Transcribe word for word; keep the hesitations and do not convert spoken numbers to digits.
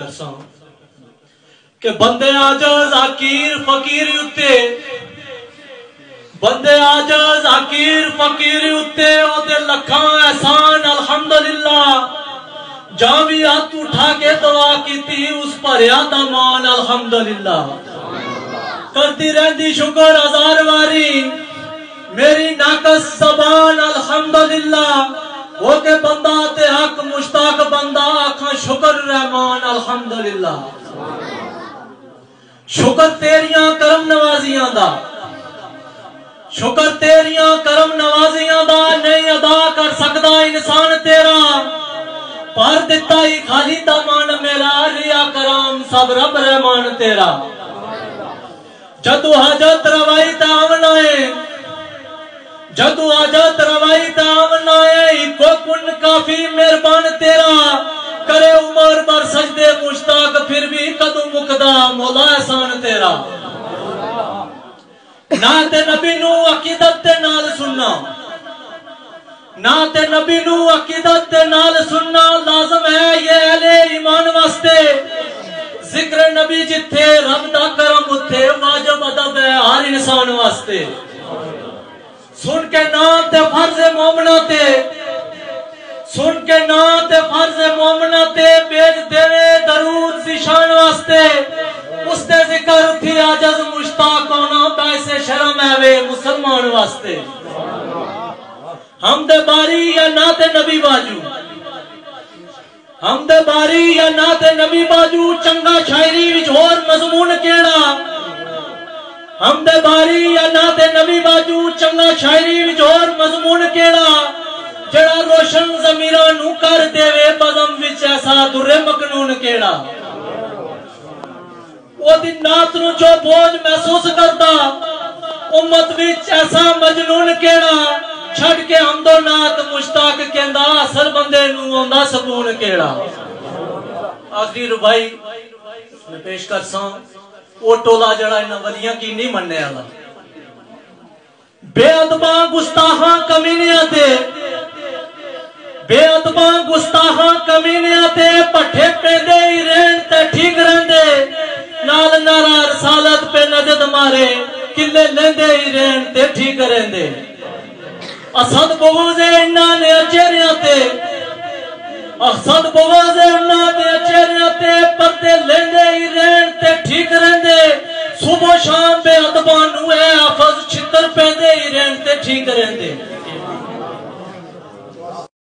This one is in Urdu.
کرساں کہ بندے عاجز حقیر فقیر اتے بندے عاجز حقیر فقیر اتے او دے لکھاں احسان الحمدللہ جہاں بھی ہاتھ اٹھا کے دعا کی تھی اس پر یاد امان الحمدللہ کرتی رہندی شکر ہزار واری میری ناقص زبان الحمدللہ وہ کہ بندہ تے حق مشتاق بندہ آکھاں شکر رحمان الحمدللہ شکر تیریاں کرم نوازیاں دا شکر تیریاں کرم نوازیاں دا نہیں ادا کر سکتا انسان تیرا پر دیتا ہی خالی دامان میرا ریا کرام سب رب رحمان تیرا جدو حاجت روائی تاون آئے جدو حاجت روائی تاون آئے کو کن کافی مہربان تیرا کرے عمر بر سجدے مشتاق پھر بھی قدم مقدہ مولا احسان تیرا نعت نبی نو عقیدت تے نال سننا نعت نبی نو عقیدت تے نال سننا لازم ہے یہ اہل ایمان واسطے ذکر نبی جتھے رب دا کرم اتھے واجب ادب ہے ہر انسان واسطے سن کے نعت فرض مومنہ تے سن کے نعت فرض مومنہ تے بیج دیوے درود زیشان واسطے اس دے ذکر تھی عاجز مشتاق ہونا پیسے شرم ہے وے مسلمان واسطے حمد باری یا نعت نبی باجو حمد باری یا نعت نبی باجو چنگا شاعری وچ ہور مضمون کیڑا حمد باری یا نعت نبی باجو چنگا شاعری وچ ہور مضمون کیڑا جڑا روشن ضمیراں نو کر دیوے بزم وچ ایسا در مکنون کیڑا وہ دن نات نو جو بوجھ محسوس کرتا امت وچ ایسا مجنون کیڑا چھڑ کے حمد و نات مشتاق کہندا اصل بندے نو ہوندا سکون کیڑا آخری ربائی میں پیش کرساں وہ ٹولا جڑا انہاں ولیاں کی نہیں مننے والا بے ادباں گستاخاں کمینیاں تے بے ادباں گستاخاں کمینیاں تے پٹھے پیندے ہی رہن تے ٹھیک رہندے نال نارا رسالت پہ نجد مارے کلے لیندے ہی رہن تے ٹھیک رہندے اسد بغوزے انہاں نے اچیریاں تے اسد بغوزے انہاں نے اچیریاں تے پردے لیندے ہی رہن تے ٹھیک رہندے صبح شام بے ادباں نو اے حافظ چھتر پیندے ہی رہن تے ٹھیک رہندے